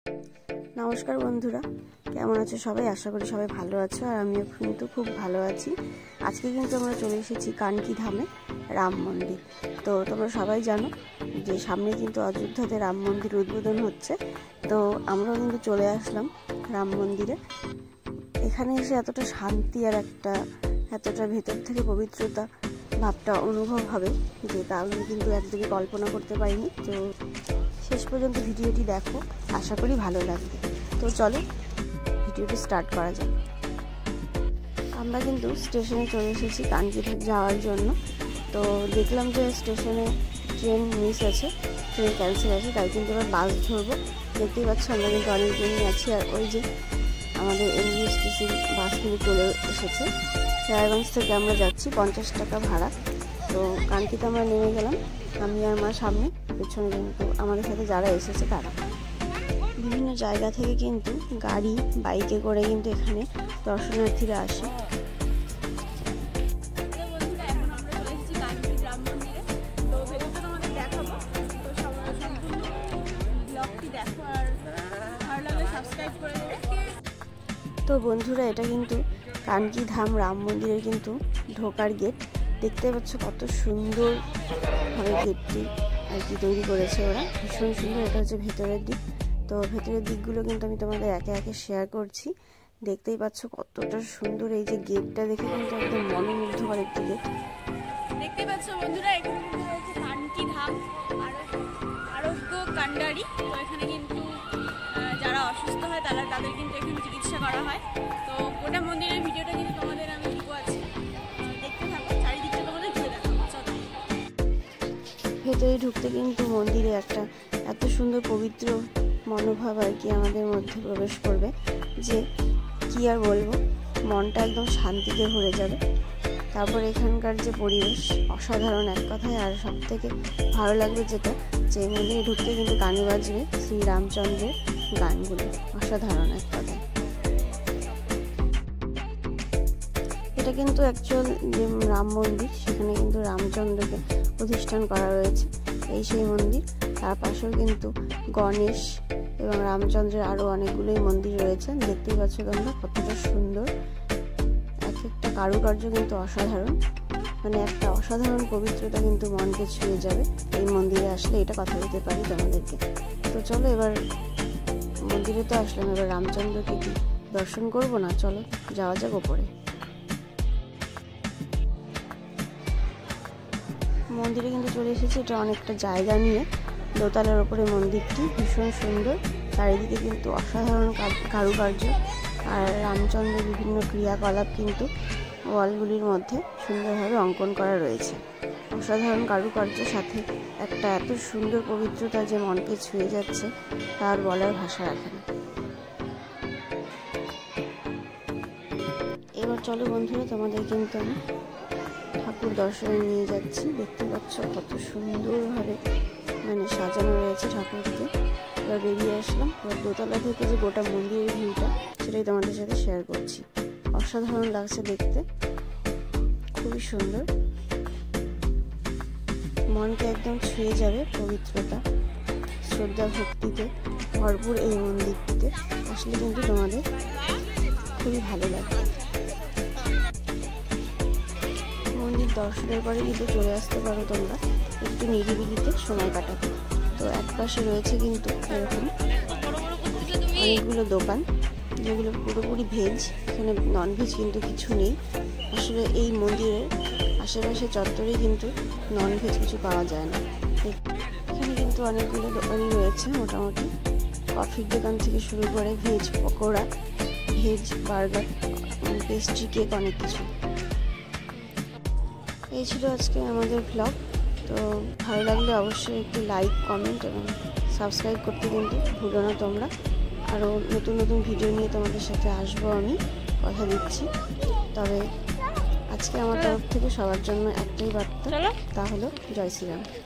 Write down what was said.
নমস্কার বন্ধুরা, কেমন আছো সবাই? আশা করি সবাই ভালো আছো, আর আমিও কিন্তু খুব ভালো আছি। আজকে কিন্তু আমরা চলে এসেছি কানকি ধামে, রাম মন্দির। তো তোমরা সবাই জানো যে সামনে কিন্তু অযোধ্যাতে রাম মন্দির উদ্বোধন হচ্ছে। তো আমরাও কিন্তু চলে আসলাম রাম মন্দিরে। এখানে এসে এতটা শান্তি আর এতটা ভেতর থেকে পবিত্রতা ভাবটা অনুভব হবে যে তা আমি কিন্তু একদমই কল্পনা করতে পারিনি। তো শেষ পর্যন্ত ভিডিওটি দেখো, আশা করি ভালো লাগবে। তো চলো ভিডিওটি স্টার্ট করা যাক। আমরা কিন্তু স্টেশনে চলে এসেছি কানকি যাওয়ার জন্য। তো দেখলাম যে স্টেশনে ট্রেন মিস আছে, ট্রেন ক্যান্সেল আছে, তাই কিন্তু এবার বাস ধরবো। দেখতেই পাচ্ছ আমরা কিন্তু অনেকজনই আছি। আর ওই যে আমাদের এনবিএসটিসি বাস কিন্তু চলে এসেছে। রায়গঞ্জ থেকে আমরা যাচ্ছি, 50 টাকা ভাড়া। তো কানকিতে আমরা নেমে গেলাম, আমি আর মা সামনে, পেছনে কিন্তু আমাদের সাথে যারা এসেছে তারা। বিভিন্ন জায়গা থেকে কিন্তু গাড়ি বাইকে করে কিন্তু এখানে দর্শনার্থীরা আসে। তো বন্ধুরা, এটা কিন্তু কানকি ধাম রাম মন্দিরের কিন্তু ঢোকার গেট। দেখতে পাচ্ছ কত সুন্দরভাবে গেটটি আর কি তৈরি করেছে ওরা, ভীষণ সুন্দর। এটা হচ্ছে ভেতরের দিক। তো ভেতরের দিকগুলো কিন্তু আমি তোমাদের একে একে শেয়ার করছি। দেখতেই পাচ্ছ কতটা সুন্দর। এই যে গেটটা দেখে কিন্তু একদম মনোমুগ্ধকর একটি গেট। দেখতে পাচ্ছ বন্ধুরা, এখানে কিন্তু রয়েছে কানকি ধাম আরোগ্য কান্ডারি। তো এখানে কিন্তু যারা অসুস্থ হয় তাদের কিন্তু এখানে চিকিৎসা করা হয়। তো গোটা মন্দিরের ভিডিওটা কিন্তু তোমাদের আমি দিব আছে, দেখতে থাকো, চারিদিকটা তোমাদের ঘুরে দেখাবো। ভেতরে ঢুকতে কিন্তু মন্দিরে একটা এত সুন্দর পবিত্র মনোভাব আর কি আমাদের মধ্যে প্রবেশ করবে যে কি আর বলবো, মনটা একদম শান্তিতে ভরে যাবে। তারপর এখানকার যে পরিবেশ অসাধারণ এক কথায়। আর সব থেকে ভালো লাগবে যেটা, যে মন্দিরে ঢুকতে কিন্তু গানে বাজবে শ্রীরামচন্দ্রের গানগুলো, অসাধারণ এক কথায়। এটা কিন্তু অ্যাকচুয়াল যে রাম মন্দির, সেখানে কিন্তু রামচন্দ্রকে প্রতিষ্ঠান করা রয়েছে, এই সেই মন্দির। তার পাশেও কিন্তু গণেশ এবং রামচন্দ্রের আরও অনেকগুলোই মন্দির রয়েছে। দেখতেই পাচ্ছ তোমরা কতটা সুন্দর, এক একটা কারুকার্য কিন্তু অসাধারণ, মানে একটা অসাধারণ পবিত্রতা কিন্তু মনকে ছুঁয়ে যাবে এই মন্দিরে আসলে, এটা কথা দিতে পারি তোমাদেরকে। তো চলো এবার মন্দিরে তো আসলাম, এবার রামচন্দ্রকে কি দর্শন করবো না? চলো যাওয়া যাক ওপরে। মন্দিরে কিন্তু চলে এসেছি, এটা অনেকটা জায়গা নিয়ে, দোতলার ওপরে মন্দিরটি, ভীষণ সুন্দর। চারিদিকে কিন্তু অসাধারণ কারুকার্য আর রামচন্দ্রের বিভিন্ন ক্রিয়াকলাপ কিন্তু ওয়ালগুলির মধ্যে সুন্দরভাবে অঙ্কন করা রয়েছে। অসাধারণ কারুকার্যের সাথে একটা এত সুন্দর পবিত্রতা যে মনকে ছুঁয়ে যাচ্ছে, তার বলার ভাষা রাখে না। এবার চলো বন্ধুরা, তোমাদের কিন্তু আমি ঠাকুর দর্শনে নিয়ে যাচ্ছি। দেখতে পাচ্ছ কত সুন্দরভাবে মানে সাজানো রয়েছে ঠাকুরকে। এবার বেরিয়ে আসলাম, এবার দোতলা থেকে যে গোটা মন্দিরের ভিউটা, সেটাই তোমাদের সাথে শেয়ার করছি। অসাধারণ লাগছে দেখতে, খুবই সুন্দর, মনকে একদম ছুঁয়ে যাবে পবিত্রতা, শ্রদ্ধা ভক্তিতে ভরপুর এই মন্দিরটিতে আসলে কিন্তু তোমাদের খুবই ভালো লাগবে। মন্দির দর্শনের পরে কিন্তু চলে আসতে পারো তোমরা একটু নিরিবিলিতে সময় কাটাতে। তো এক পাশে রয়েছে কিন্তু এরকম অনেকগুলো দোকান, যেগুলো পুরোপুরি ভেজ, এখানে ননভেজ কিন্তু কিছু নেই। আসলে এই মন্দিরের আশেপাশে চত্বরে কিন্তু ননভেজ কিছু পাওয়া যায় না। এখানে কিন্তু অনেকগুলো দোকানই রয়েছে, মোটামুটি কফির দোকান থেকে শুরু করে veg pakora, veg burger, pastry, cake, অনেক কিছু। এই ছিল আজকে আমাদের ভ্লগ। তো ভালো লাগলে অবশ্যই একটু লাইক, কমেন্ট এবং সাবস্ক্রাইব করতে কিন্তু ভুলো না তোমরা। আরও নতুন নতুন ভিডিও নিয়ে তোমাদের সাথে আসবো, আমি কথা দিচ্ছি। তবে আজকে আমার তরফ থেকে সবার জন্য একটাই বার্তা, তা হলো জয় শ্রীরাম।